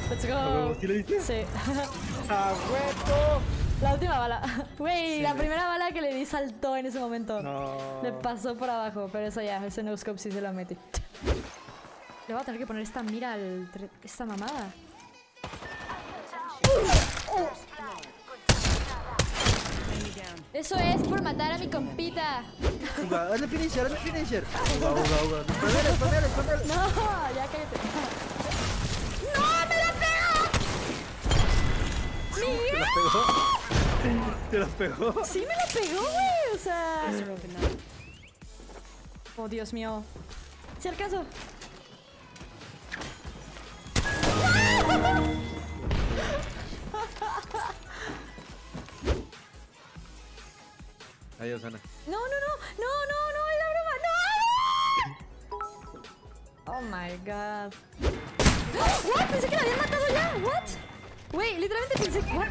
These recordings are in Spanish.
Let's ¿A huevo? go. ¿Sí le diste? Sí. ¡A huevo! La última bala. Güey, Sí, la güey. primera bala que le di saltó en ese momento. No. Le pasó por abajo, pero eso ya, ese no-scope sí se lo metí. Le voy a tener que poner esta mira esta mamada. Eso es por matar a mi compita. Uga, hazle finisher, hazle finisher. Uga. Spameale. No, ya cállate. ¡No, me la pegó! ¡Miguel! ¿Te las pegó? Sí me la pegó, güey. O sea. Oh, Dios mío. Si acaso. Adiós, Ana. No, es la broma. No. Oh my god. What? Pensé que la habían matado ya. What? Güey, literalmente pensé que. What?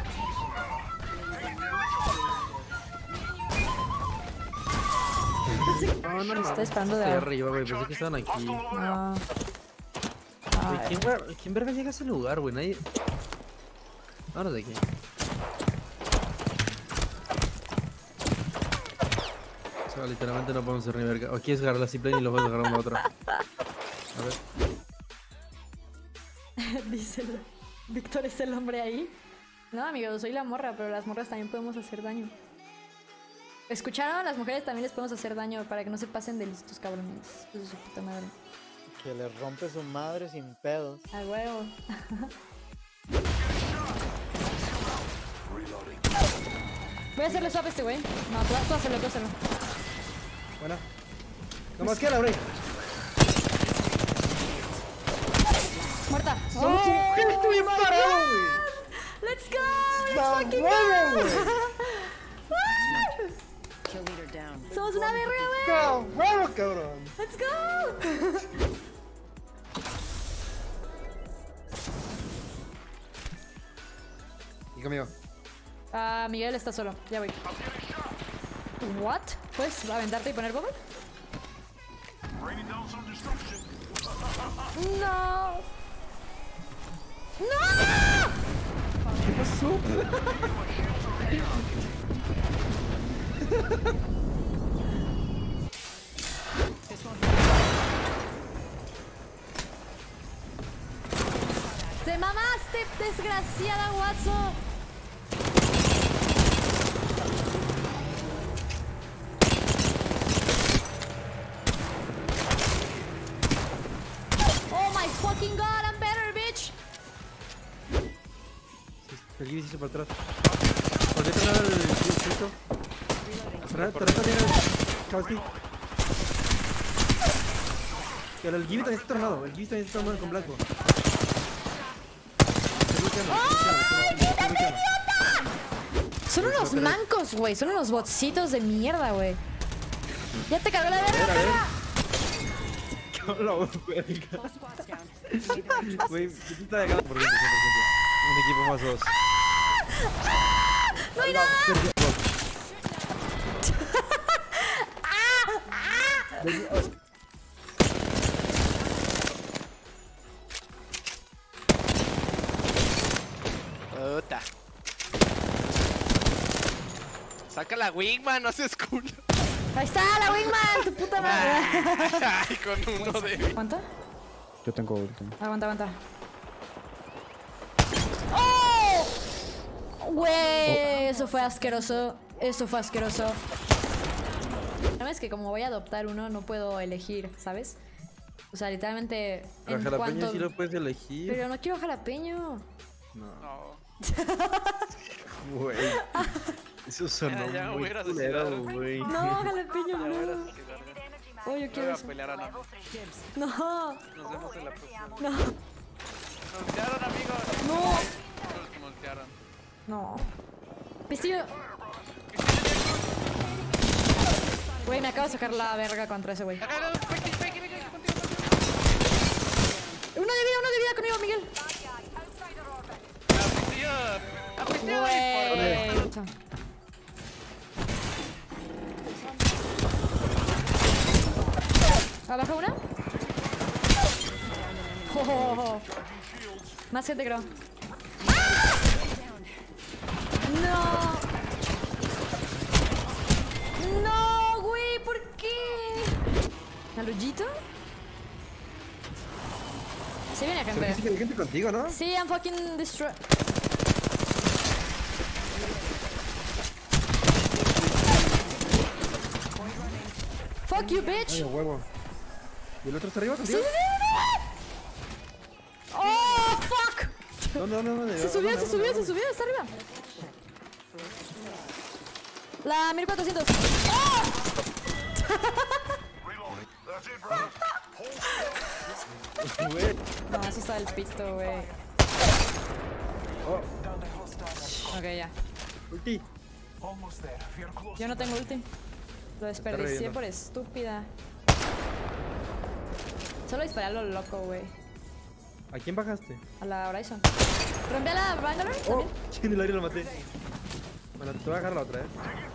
No. Estoy esperando de Estoy algo. arriba, güey. Pensé que estaban aquí. No. Güey, ¿quién verga llega a ese lugar, güey? Nadie. Vámonos de aquí. O sea, literalmente no podemos hacer ni verga. O quieres agarrar la zipline y luego agarrar una otra. A ver. Díselo. Víctor es el hombre ahí. No, amigos, soy la morra, pero las morras también podemos hacer daño. ¿Escucharon? Las mujeres también les podemos hacer daño para que no se pasen de listos, cabrones. Eso es su puta madre. Que le rompe su madre sin pedos. A huevo. Voy a hacerle swap a este güey. No, tú hazlo. Bueno. Nomás queda la break. Muerta. ¿Qué estoy bien parado, güey? ¡Let's go! ¡La ¡Let's fucking huevo, go! güey! Kill leader down. ¡Somos una verga, güey! ¡La huevo, cabrón! ¡Let's go! Y conmigo. Ah, Miguel está solo. Ya voy. ¿What? ¿Puedes aventarte y poner bubble? ¡No! ¡No! ¿Qué pasó? ¡Te mamaste, desgraciada Watson! Oh my fucking god, I'm better, bitch! El Gibby se hizo para atrás. ¿Por qué traer el Cristo? Traer también el Kowski. Pero el Gibby también está tronado. El Gibby también está tronado con blanco. Son unos mancos, güey. Son unos botsitos de mierda, güey. Ya te cargó la verga, perra. La verga. Güey, ¿qué te está dejando por 100%? Un equipo más dos. ¡No hay nada! Puta. Saca la Wingman, no seas culo. Ahí está la Wingman, tu puta madre. Ay, con uno de. ¿Aguanta? Yo tengo último. Aguanta. ¡Oh! Güey, eso fue asqueroso. Sabes que como voy a adoptar uno, no puedo elegir, ¿sabes? O sea, literalmente. En Jalapeño cuanto... sí lo puedes elegir. Pero no quiero jalapeño. No. No. Güey. Eso sonó Ya me muy voy a ir a culero, suicidar. güey. No, jalapeño, Ya voy a ir a no. suicidar, güey. Oh, yo No quiero voy a eso. pelear a nada. No, Nos vemos en la próxima. no, Nos voltearon, amigos. no, Nos voltearon. no. Pistillo. Güey, me acabo de sacar la verga contra ese güey. Uno de vida conmigo, Miguel. Güey. ¿Abajo una? Oh. Más gente creo. ¡Ah! No. No, güey, ¿por qué? ¿Alullito? Sí viene a Pero cambiar. sí que hay gente contigo, ¿no? Sí, I'm fucking destroy. Fuck you, bitch. Ay, a huevo. ¿Y el otro está arriba Sí, contigo? sí, sí. Oh, fuck. No. Se subió, está arriba. La 1400. ¡Oh! Güey. No, eso está del pito, güey. Oh, Ok, ya. ulti. Yo no tengo ulti. Lo desperdicié reviviendo. por estúpida. Solo disparé a lo loco, güey. ¿A quién bajaste? A la Horizon. Rompí a la Bangalore Oh, también. sí, en el aire lo maté. Bueno, te voy a dejar la otra,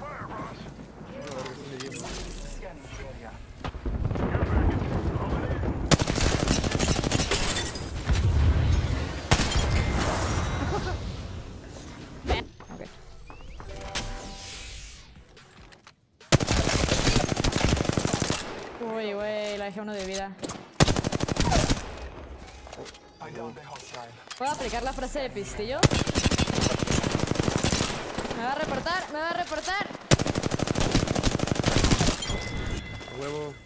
Ok. Uy, güey, la dejé uno de vida. ¿Puedo aplicar la frase de pistillo? Me va a reportar, me va a reportar. A huevo.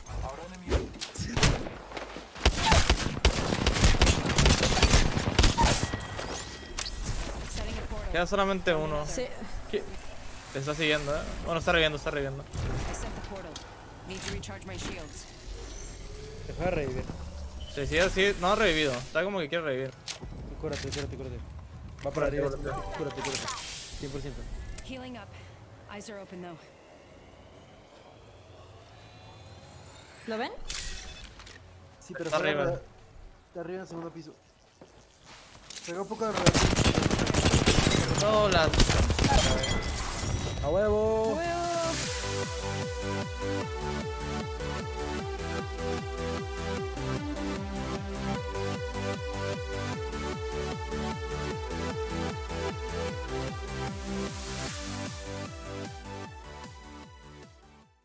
Queda solamente uno. Sí. ¿Qué? Te está siguiendo, Bueno, está reviviendo, I set the portal. Need to recharge my shields. Te voy a revivir. Sí, no ha revivido. Está como que quiere revivir. Cúrate. Va por arriba. Cúrate. 100%. Healing up. Eyes are open though. ¿Lo ven? Sí, pero Está arriba. Está arriba en el segundo piso. Pega un poco de radiación. No, las. A huevo. Güey,